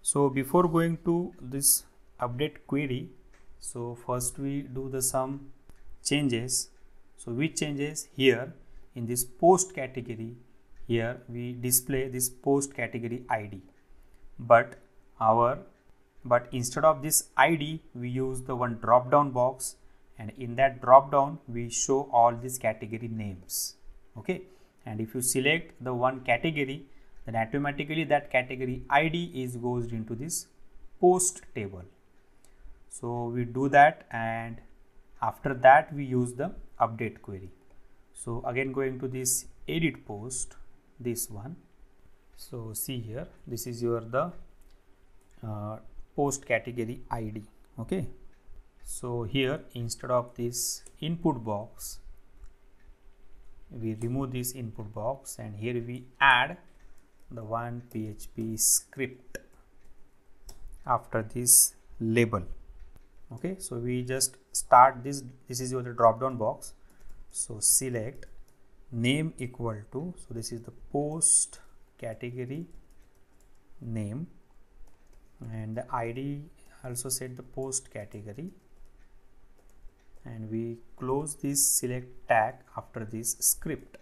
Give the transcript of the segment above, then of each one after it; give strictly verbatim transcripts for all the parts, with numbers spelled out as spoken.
So before going to this update query, so first we do the some changes. So which changes here in this post category, here we display this post category I D, but our but instead of this I D we use the one drop down box, and in that drop down we show all these category names. Okay, and if you select the one category, then automatically that category I D is goes into this post table. So we do that, and after that we use the update query. So again going to this edit post, this one. So see here, this is your the uh, post category I D. Okay, so here instead of this input box, we remove this input box, and here we add the one P H P script after this label. Okay, so we just start this. This is your drop down box. So select name equal to, so this is the post category name, and the I D also set the post category, and we close this select tag after this script.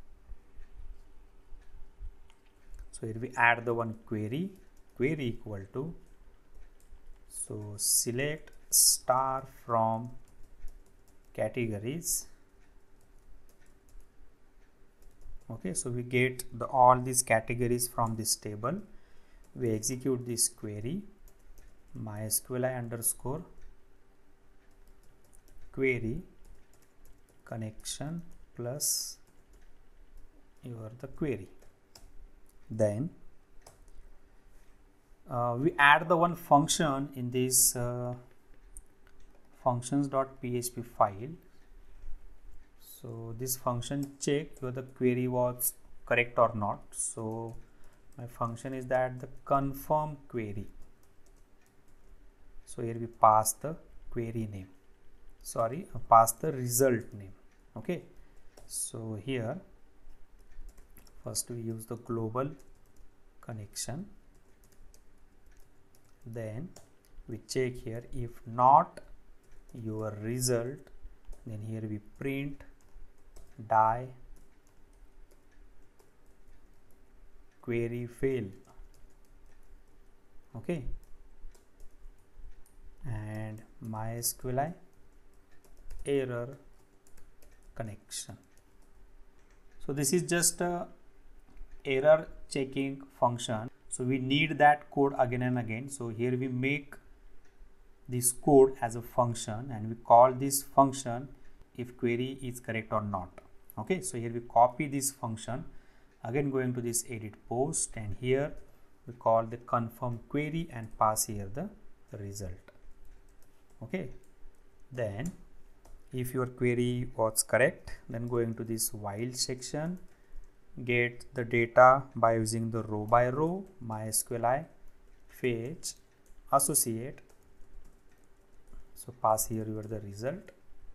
So here we add the one query, query equal to, so select star from categories. Okay, so we get the all these categories from this table. We execute this query, MySQLi underscore query connection plus your the query. Then uh, we add the one function in this uh, functions.php file. So this function check whether the query was correct or not. So my function is that the confirm query. So here we pass the query name, sorry uh, pass the result name. Okay, so here first we use the global connection, then we check here, if not your result, then here we print die query fail. Okay, and MySQLi error connection. So this is just a error checking function, so we need that code again and again. So here we make this code as a function, and we call this function if query is correct or not. Okay, so here we copy this function, again going to this edit post, and here we call the confirm query and pass here the result. Okay, then if your query was correct, then going to this while section, get the data by using the row by row, MySQLi fetch associate. So pass here your the result.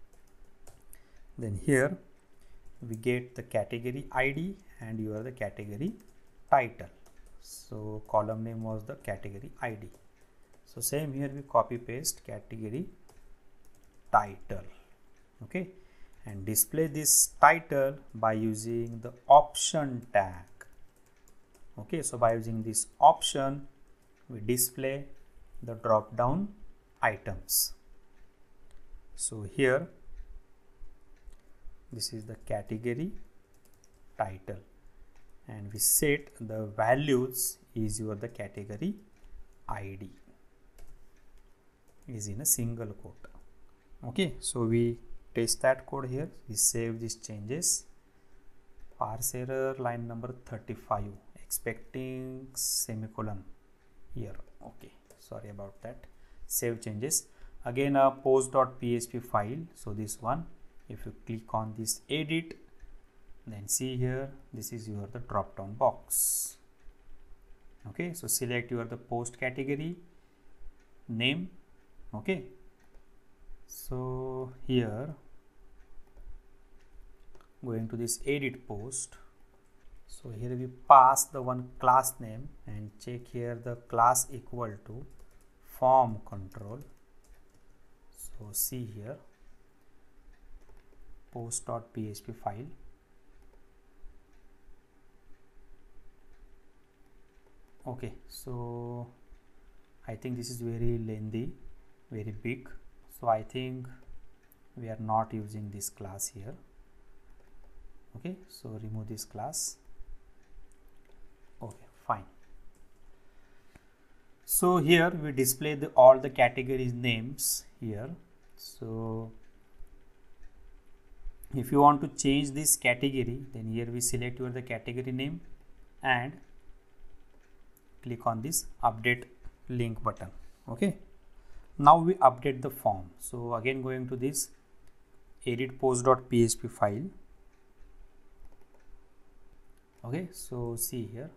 Then here we get the category I D and your the category title. So column name was the category I D. So same here we copy paste category title. Okay, and display this title by using the option tag. Okay, so by using this option we display the drop down items. So here this is the category title, and we set the values is your the category I D is in a single quote. Okay, so we test that code here, we save these changes. Parse error line number thirty-five, expecting semicolon here. Okay, sorry about that. Save changes. Again a post.php file, so this one, if you click on this edit, then see here, this is your the drop down box. Okay, so select your the post category name. Okay, so here going to this edit post, So here we pass the one class name and check here the class equal to form control. So see here post.php file. Okay, so I think this is very lengthy, very big, so I think we are not using this class here. Okay, so remove this class. Okay, fine. So here we display the all the categories names here. So if you want to change this category, then here we select your the category name and click on this update link button. Okay, now we update the form. So again going to this edit post.php file. Okay, so see here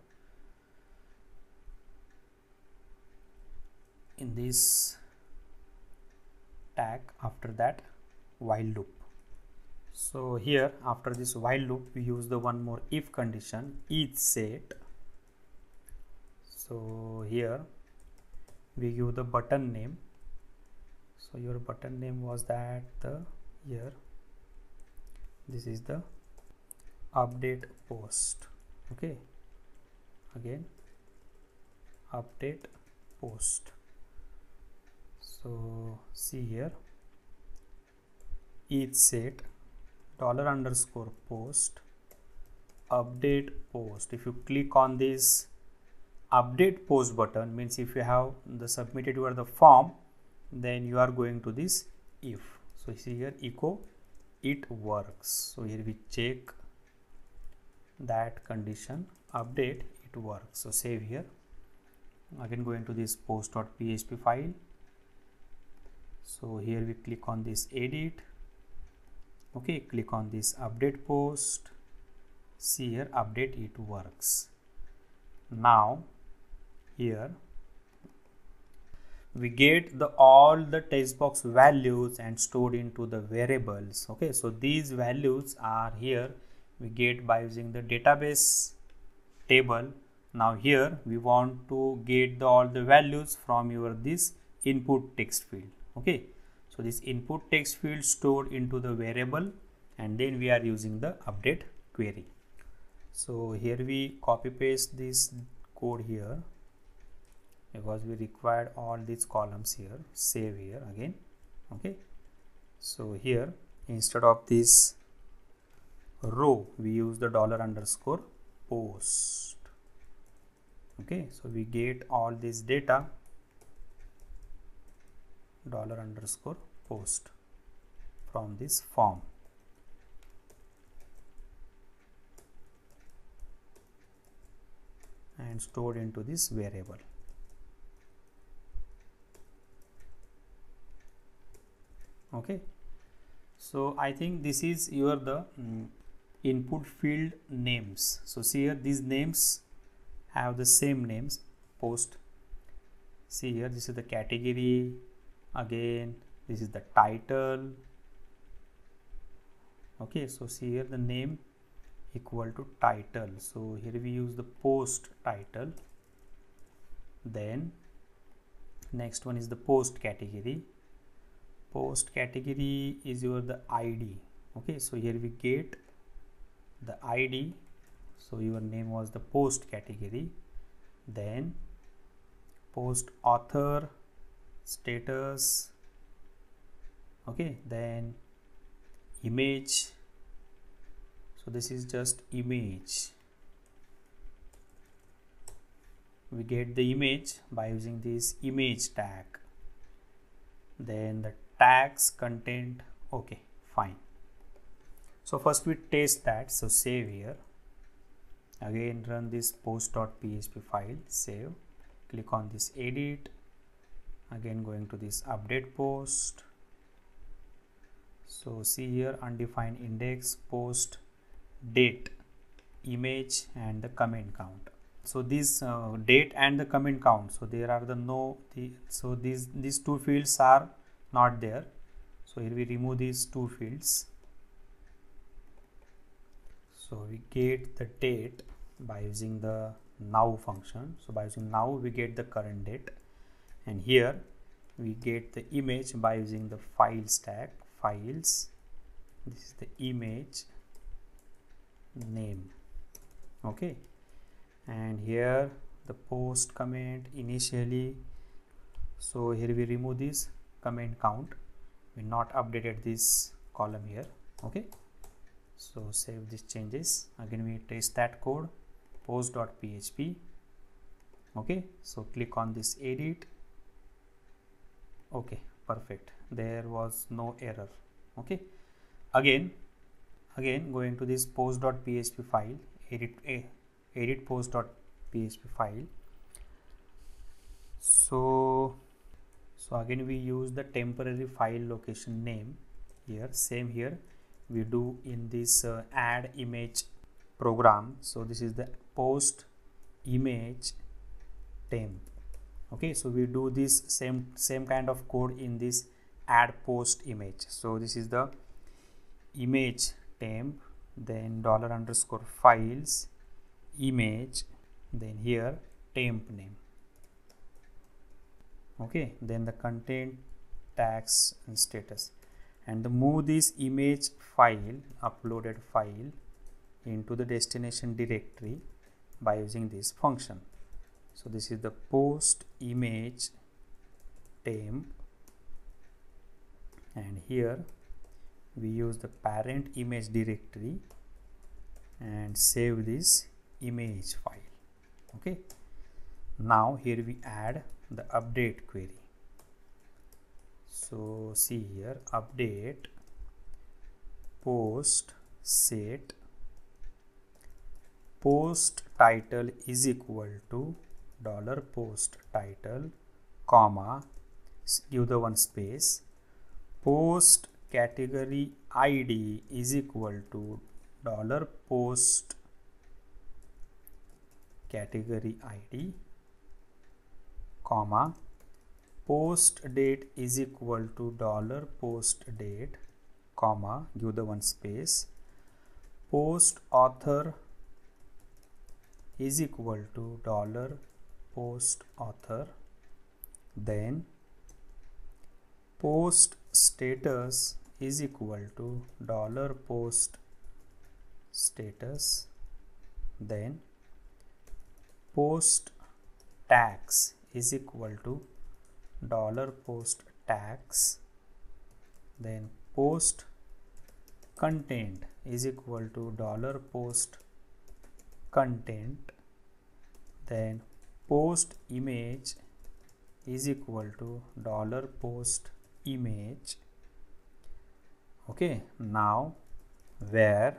in this tag, after that while loop. So here after this while loop we use the one more if condition, each set. So here we give the button name. So your button name was that the here this is the update post. Okay, again update post. So see here each set dollar underscore post update post. If you click on this update post button, means if you have the submitted your the form, then you are going to this if. So see here echo it works. So here we check that condition update it works. So save here, again going to this post.php file. So here we click on this edit. Okay, click on this update post. See here update it works. Now here we get the all the text box values and stored into the variables. Okay, so these values are here we get by using the database table. Now here we want to get the, all the values from your this input text field. Okay, so this input text field stored into the variable, and then we are using the update query. So here we copy paste this code here because we required all these columns here. Save here again. Okay, so here instead of this row we use the dollar underscore post. Okay, so we get all this data dollar underscore post from this form. And stored into this variable. Okay, so I think this is your the um, input field names. So see here these names have the same names post. See here this is the category, again this is the title. Okay, so see here the name equal to title. So here we use the post title. Then next one is the post category. Post category is your the I D. Okay, so here we get the I D. So your name was the post category. Then post author, status. Okay, then image. So this is just image. We get the image by using this image tag. Then the tags content. Okay, fine. So first we test that. So save here. Again run this post.php file. Save. Click on this edit. Again going to this update post. So see here undefined index post date image and the comment count. So this uh, date and the comment count, so there are the no the, so these these two fields are not there. So here we remove these two fields. So we get the date by using the now function. So by using now we get the current date, and here we get the image by using the file stack files. This is the image name. Okay, and here the post comment initially. So here we remove this comment count, we not updated this column here. Okay, so save these changes. Again we test that code, post.php. okay, so click on this edit. Okay, perfect, there was no error. Okay, again again going to this post.php file, edit a edit post.php file. So so again we use the temporary file location name here. Same here we do in this uh, add image program. So this is the post image temp. Okay, so we do this same same kind of code in this add post image. So this is the image temp, then dollar underscore files image, then here temp name. Okay, then the content tags and status, and the move this image file, uploaded file, into the destination directory by using this function. So this is the post image temp, and here we use the parent image directory and save this image file. Okay, now here we add the update query. So see here, update post set post title is equal to dollar post title, comma, give the one space, post category I D is equal to dollar post category I D, comma, post date is equal to dollar post date, comma, give the one space, post author is equal to dollar post author, then post status is equal to dollar post status, then post tax is equal to dollar post tax, then post content is equal to dollar post content, then post image is equal to dollar post image. Okay, now where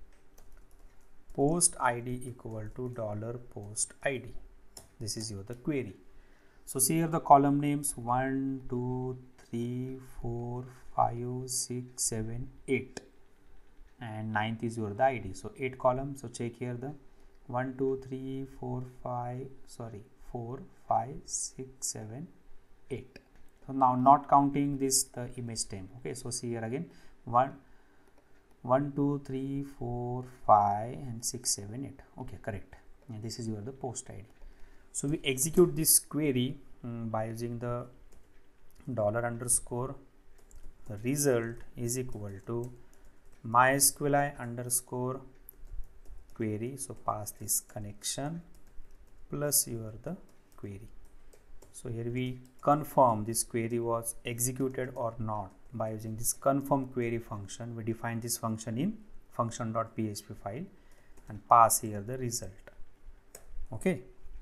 post I D equal to dollar post I D. This is your the query. So see here the column names one, two, three, four, five, six, seven, eight, and ninth is your the I D. So eight columns. So check here the one, two, three, four, five, sorry, four, five, six, seven, eight. So now not counting this the image temp. Okay, so see here again one, one, two, three, four, five, and six, seven, eight. Okay, correct. And this is your the post I D. So we execute this query um, by using the dollar underscore result is equal to MySQLi underscore query. So pass this connection plus your the query. So here we confirm this query was executed or not by using this confirm query function. We define this function in function.php file and pass here the result. Okay.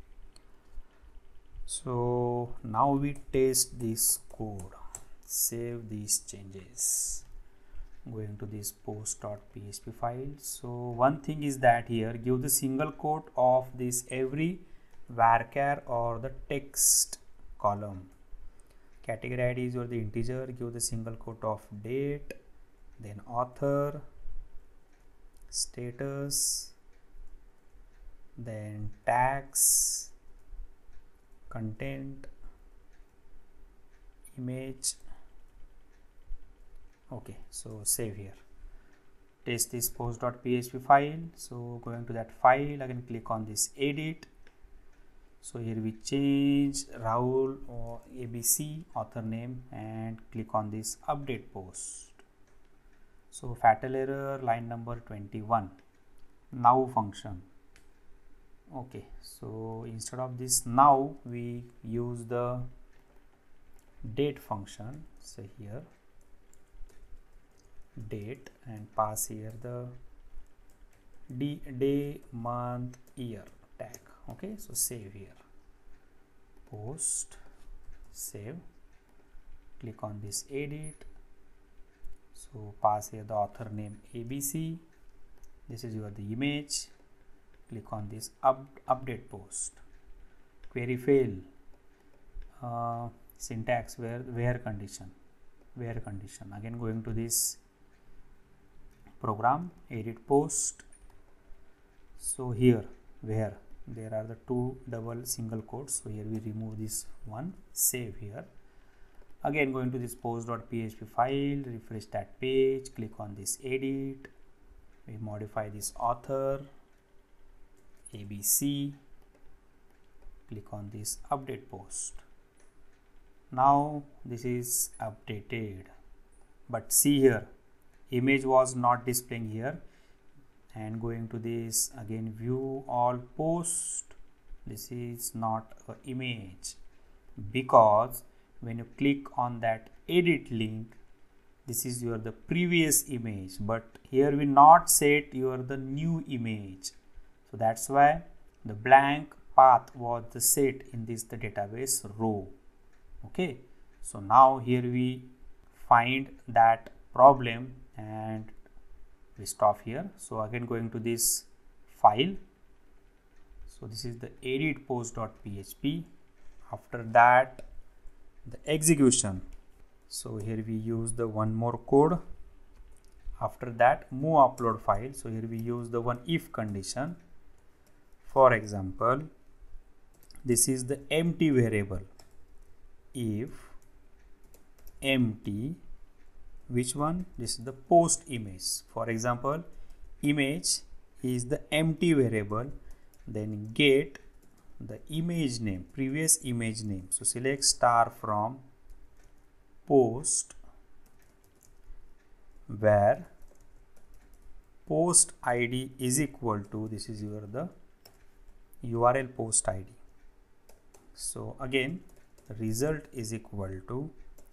So now we test this code, save these changes, going to this post.php file. So one thing is that here give the single quote of this every varchar or the text column. Category I D is your the integer, give the single quote of date, then author, status, then tags, content, image. Okay, so save here. test this post.php file. So going to that file, again click on this edit. So here we change Rahul or A B C author name and click on this update post. So fatal error, line number twenty-one, now function. Okay, so instead of this now, we use the date function. So here date and pass here the d day, month, year tag. Okay, so save here, post, save, click on this edit. So pass here the author name A B C. This is your the image. Click on this up, update post. Query fail. Uh, syntax where where condition, where condition. Again going to this program, edit post. So here where there are the two double single quotes. So here we remove this one, save here. Again going to this post.php file, refresh that page, click on this edit. We modify this author A B C, click on this update post. Now this is updated, but see here image was not displaying here. And going to this again, view all post, this is not an image, because when you click on that edit link, this is your the previous image, but here we not set your the new image. So that's why the blank path was the set in this the database row. Okay, so now here we find that problem and we stop here. So again going to this file. So this is the edit post.php. After that the execution. So here we use the one more code. After that move upload file. So here we use the one if condition. For example, this is the empty variable. If empty, which one? This is the post image. For example, image is the empty variable, then get the image name, previous image name. So select star from post where post I D is equal to, this is your the U R L post I D. So again result is equal to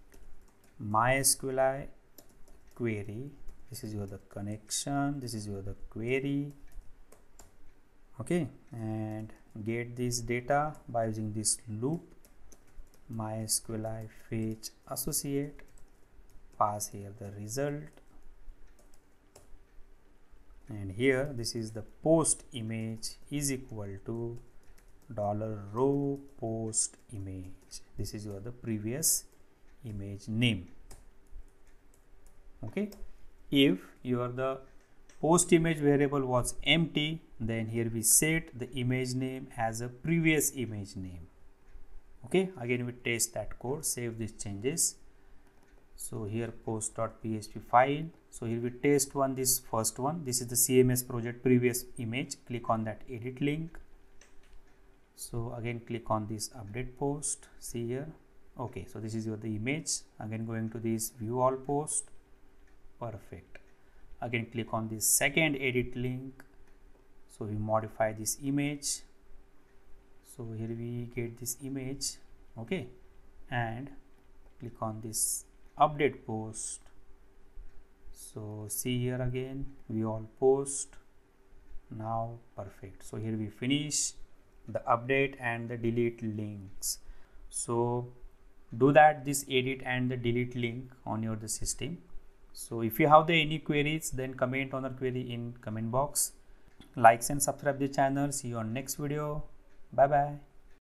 MySQL query. This is your the connection, this is your the query. Okay, and get this data by using this loop, MySQL fetch associate, pass here the result, and here this is the post image is equal to dollar row post image. This is your the previous image name. Okay, if your the post image variable was empty, then here we set the image name as a previous image name. Okay, again we test that code, save these changes. So here post.php file. So here we test one, this first one, this is the C M S project previous image. Click on that edit link. So again click on this update post, see here. Okay, so this is your the image. Again going to this view all post, perfect. Again click on this second edit link. So we modify this image. So here we get this image. Okay, and click on this update post. So see here again we all post, now perfect. So here we finish the update and the delete links. So do that, this edit and the delete link on your the system. So if you have the any queries, then comment on the query in comment box. Likes and subscribe the channel. See you on next video. Bye bye.